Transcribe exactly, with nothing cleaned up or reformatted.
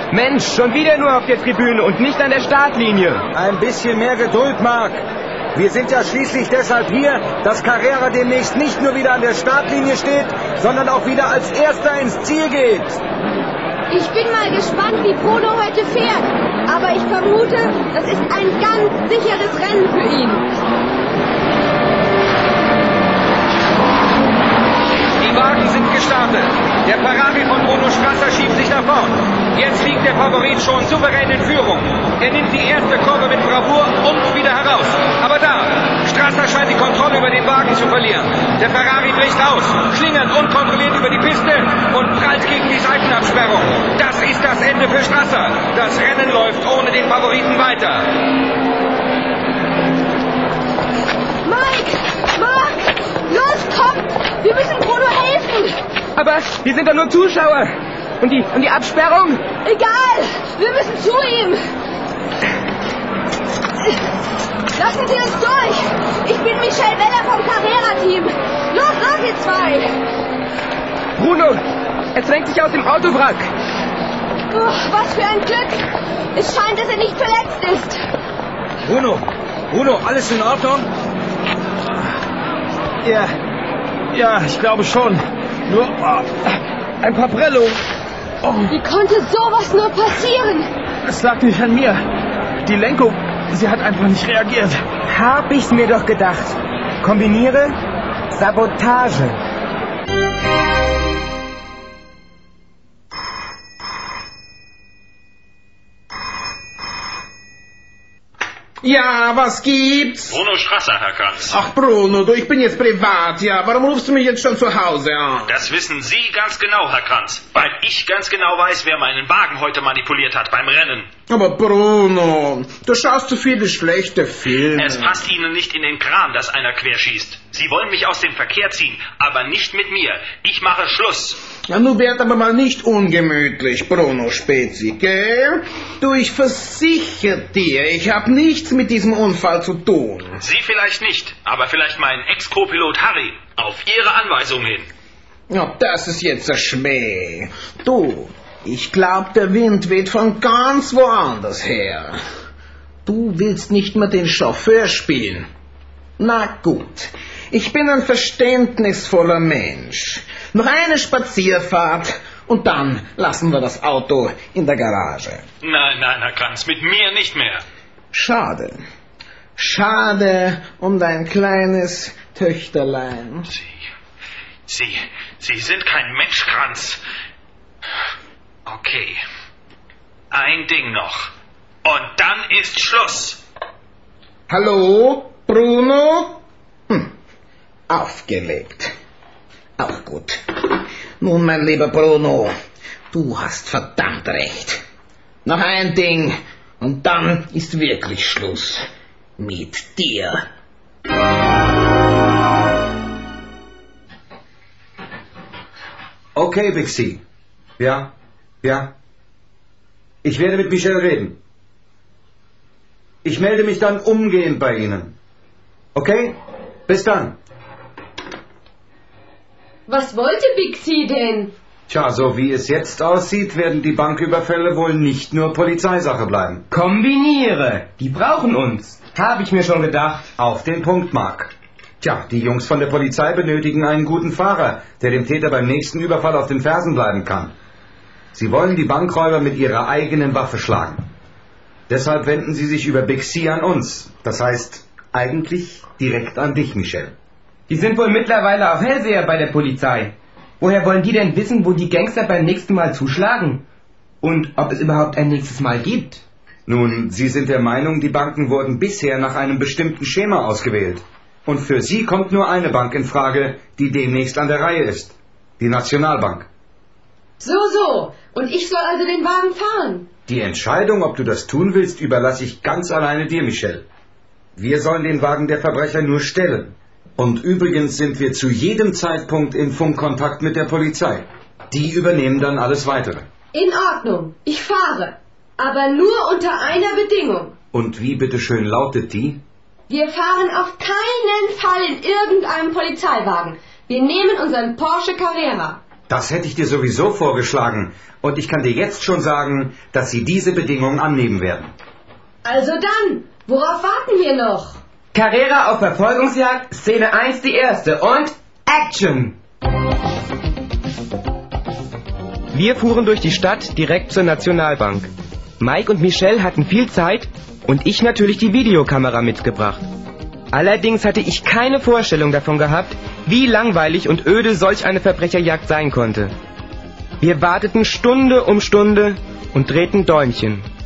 Mensch, schon wieder nur auf der Tribüne und nicht an der Startlinie. Ein bisschen mehr Geduld, Marc. Wir sind ja schließlich deshalb hier, dass Carrera demnächst nicht nur wieder an der Startlinie steht, sondern auch wieder als Erster ins Ziel geht. Ich bin mal gespannt, wie Bruno heute fährt. Aber ich vermute, das ist ein ganz sicheres Rennen für ihn. Die Wagen sind gestartet. Der Ferrari von Bruno Strasser schiebt sich nach vorn. Jetzt liegt der Favorit schon souverän in Führung. Er nimmt die erste Kurve mit Bravour und wieder heraus. Aber da, Strasser scheint die Kontrolle über den Wagen zu verlieren. Der Ferrari bricht aus, schlingert unkontrolliert über die Piste und prallt gegen die Seitenabsperrung. Das ist das Ende für Strasser. Das Rennen läuft ohne den Favoriten weiter. Mike! Marc! Los, kommt! Wir müssen Bruno helfen! Aber wir sind doch nur Zuschauer. Und die, und die Absperrung? Egal! Wir müssen zu ihm! Lassen Sie uns durch! Ich bin Michel Weller vom Carrera-Team! Los, los, ihr zwei! Bruno, er zwängt sich aus dem Autowrack. Oh, was für ein Glück! Es scheint, dass er nicht verletzt ist. Bruno, Bruno, alles in Ordnung? Ja, ja, ich glaube schon. Nur oh, ein paar Prellungen. Oh. Wie konnte sowas nur passieren? Es lag nicht an mir. Die Lenkung, sie hat einfach nicht reagiert. Hab ich's mir doch gedacht. Kombiniere Sabotage. Ja, was gibt's? Bruno Strasser, Herr Kranz. Ach, Bruno, du, ich bin jetzt privat, ja. Warum rufst du mich jetzt schon zu Hause an? Das wissen Sie ganz genau, Herr Kranz. Weil ich ganz genau weiß, wer meinen Wagen heute manipuliert hat beim Rennen. Aber Bruno, du schaust zu viele schlechte Filme. Es passt Ihnen nicht in den Kram, dass einer querschießt. Sie wollen mich aus dem Verkehr ziehen, aber nicht mit mir. Ich mache Schluss. Ja, nun werd aber mal nicht ungemütlich, Bruno Spezi, gell? Du, ich versichere dir, ich hab nichts mit diesem Unfall zu tun. Sie vielleicht nicht, aber vielleicht mein Ex-Co-Pilot Harry. Auf Ihre Anweisung hin. Ja, das ist jetzt ein Schmäh. Du, ich glaub, der Wind weht von ganz woanders her. Du willst nicht mehr den Chauffeur spielen. Na gut, ich bin ein verständnisvoller Mensch. Noch eine Spazierfahrt und dann lassen wir das Auto in der Garage. Nein, nein, Herr Kranz, mit mir nicht mehr. Schade. Schade um dein kleines Töchterlein. Sie, Sie, Sie sind kein Mensch, Kranz. Okay. Ein Ding noch. Und dann ist Schluss. Hallo, Bruno? Hm, aufgelegt. Auch gut. Nun, mein lieber Bruno, du hast verdammt recht. Noch ein Ding und dann ist wirklich Schluss mit dir. Okay, Big C. Ja, ja. Ich werde mit Michel reden. Ich melde mich dann umgehend bei Ihnen. Okay? Bis dann. Was wollte Big C denn? Tja, so wie es jetzt aussieht, werden die Banküberfälle wohl nicht nur Polizeisache bleiben. Kombiniere. Die brauchen uns. Habe ich mir schon gedacht. Auf den Punkt, Marc. Tja, die Jungs von der Polizei benötigen einen guten Fahrer, der dem Täter beim nächsten Überfall auf den Fersen bleiben kann. Sie wollen die Bankräuber mit ihrer eigenen Waffe schlagen. Deshalb wenden sie sich über Big C an uns. Das heißt, eigentlich direkt an dich, Michel. Die sind wohl mittlerweile auch Hellseher bei der Polizei. Woher wollen die denn wissen, wo die Gangster beim nächsten Mal zuschlagen? Und ob es überhaupt ein nächstes Mal gibt? Nun, Sie sind der Meinung, die Banken wurden bisher nach einem bestimmten Schema ausgewählt. Und für Sie kommt nur eine Bank in Frage, die demnächst an der Reihe ist. Die Nationalbank. So, so. Und ich soll also den Wagen fahren? Die Entscheidung, ob du das tun willst, überlasse ich ganz alleine dir, Michel. Wir sollen den Wagen der Verbrecher nur stellen. Und übrigens sind wir zu jedem Zeitpunkt in Funkkontakt mit der Polizei. Die übernehmen dann alles Weitere. In Ordnung. Ich fahre. Aber nur unter einer Bedingung. Und wie bitteschön lautet die? Wir fahren auf keinen Fall in irgendeinem Polizeiwagen. Wir nehmen unseren Porsche Carrera. Das hätte ich dir sowieso vorgeschlagen. Und ich kann dir jetzt schon sagen, dass sie diese Bedingungen annehmen werden. Also dann, worauf warten wir noch? Carrera auf Verfolgungsjagd, Szene eins die erste und Action! Wir fuhren durch die Stadt direkt zur Nationalbank. Mike und Michelle hatten viel Zeit und ich natürlich die Videokamera mitgebracht. Allerdings hatte ich keine Vorstellung davon gehabt, wie langweilig und öde solch eine Verbrecherjagd sein konnte. Wir warteten Stunde um Stunde und drehten Däumchen.